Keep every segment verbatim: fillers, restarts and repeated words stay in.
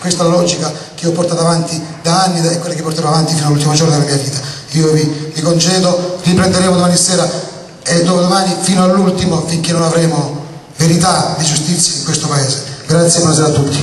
Questa è la logica che ho portato avanti da anni e quella che porterò avanti fino all'ultimo giorno della mia vita. Io vi, vi concedo, riprenderemo domani sera e dopodomani fino all'ultimo, finché non avremo verità e giustizia in questo Paese. Grazie e buonasera a tutti.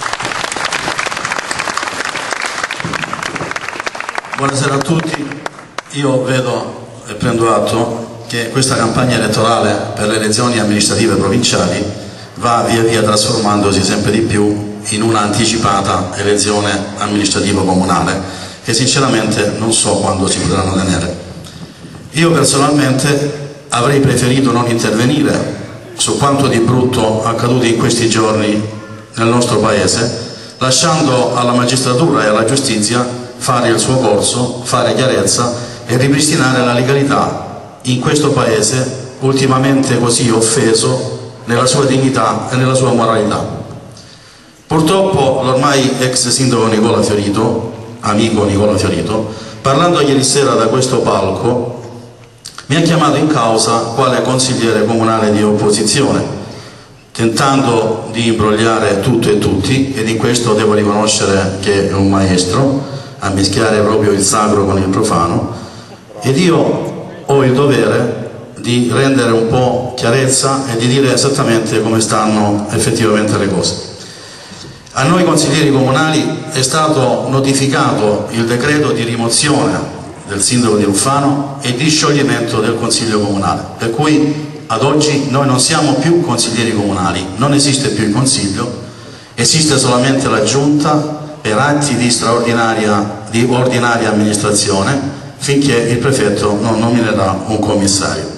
Buonasera a tutti. Io vedo e prendo atto che questa campagna elettorale per le elezioni amministrative provinciali va via via trasformandosi sempre di più in una anticipata elezione amministrativa comunale che sinceramente non so quando si potranno tenere. Io personalmente avrei preferito non intervenire su quanto di brutto accaduto in questi giorni nel nostro Paese, lasciando alla magistratura e alla giustizia fare il suo corso, fare chiarezza e ripristinare la legalità in questo Paese ultimamente così offeso nella sua dignità e nella sua moralità. Purtroppo l'ormai ex sindaco Nicola Fiorito, amico Nicola Fiorito, parlando ieri sera da questo palco, mi ha chiamato in causa quale consigliere comunale di opposizione, tentando di imbrogliare tutto e tutti, ed in questo devo riconoscere che è un maestro a mischiare proprio il sacro con il profano, ed io ho il dovere di rendere un po' chiarezza e di dire esattamente come stanno effettivamente le cose. A noi consiglieri comunali è stato notificato il decreto di rimozione del sindaco di Ruffano e di scioglimento del consiglio comunale, per cui ad oggi noi non siamo più consiglieri comunali, non esiste più il consiglio, esiste solamente la giunta per atti di straordinaria, di ordinaria amministrazione, finché il prefetto non nominerà un commissario.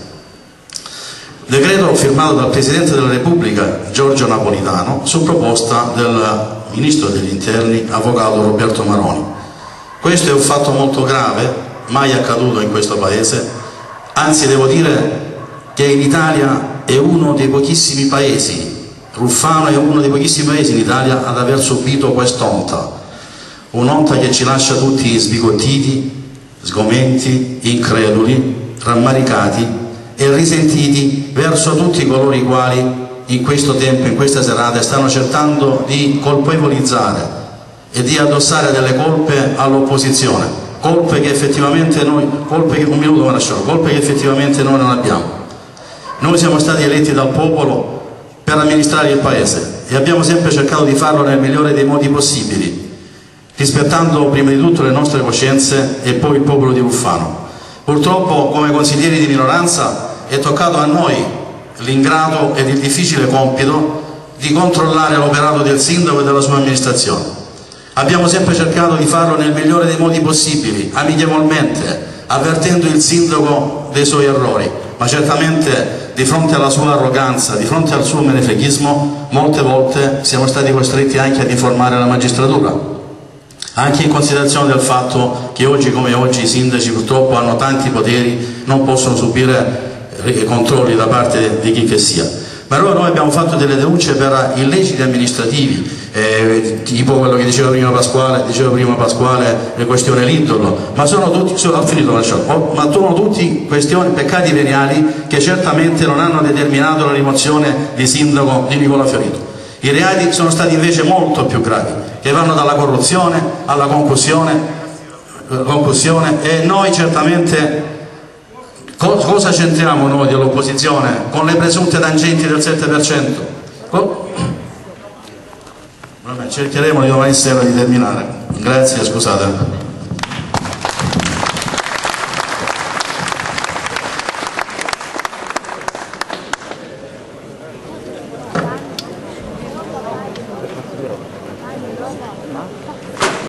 Decreto firmato dal Presidente della Repubblica Giorgio Napolitano su proposta del Ministro degli Interni, Avvocato Roberto Maroni. Questo è un fatto molto grave, mai accaduto in questo Paese, anzi devo dire che in Italia è uno dei pochissimi paesi, Ruffano è uno dei pochissimi paesi in Italia ad aver subito quest'onta, un'onta che ci lascia tutti sbigottiti, sgomenti, increduli, rammaricati e risentiti verso tutti coloro i quali in questo tempo, in questa serata, stanno cercando di colpevolizzare e di addossare delle colpe all'opposizione, colpe che effettivamente noi, colpe che, un minuto me lasciò, colpe che effettivamente noi non abbiamo. Noi siamo stati eletti dal popolo per amministrare il Paese e abbiamo sempre cercato di farlo nel migliore dei modi possibili, rispettando prima di tutto le nostre coscienze e poi il popolo di Ruffano. Purtroppo come consiglieri di minoranza è toccato a noi l'ingrato ed il difficile compito di controllare l'operato del sindaco e della sua amministrazione. Abbiamo sempre cercato di farlo nel migliore dei modi possibili, amichevolmente, avvertendo il sindaco dei suoi errori, ma certamente di fronte alla sua arroganza, di fronte al suo menefreghismo, molte volte siamo stati costretti anche ad informare la magistratura, anche in considerazione del fatto che oggi come oggi i sindaci purtroppo hanno tanti poteri, non possono subire controlli da parte di chi che sia. Ma allora noi abbiamo fatto delle denunce per illeciti amministrativi, eh, tipo quello che diceva prima Pasquale, diceva prima Pasquale le questioni Lindolo, ma sono tutti, sono, ho finito, ma sono tutti questioni, peccati veniali che certamente non hanno determinato la rimozione di sindaco di Nicola Fiorito. I reati sono stati invece molto più gravi, che vanno dalla corruzione alla concussione, concussione e noi certamente cosa c'entriamo noi dell'opposizione con le presunte tangenti del sette per cento? Vabbè, cercheremo di domani sera di terminare. Grazie, scusate.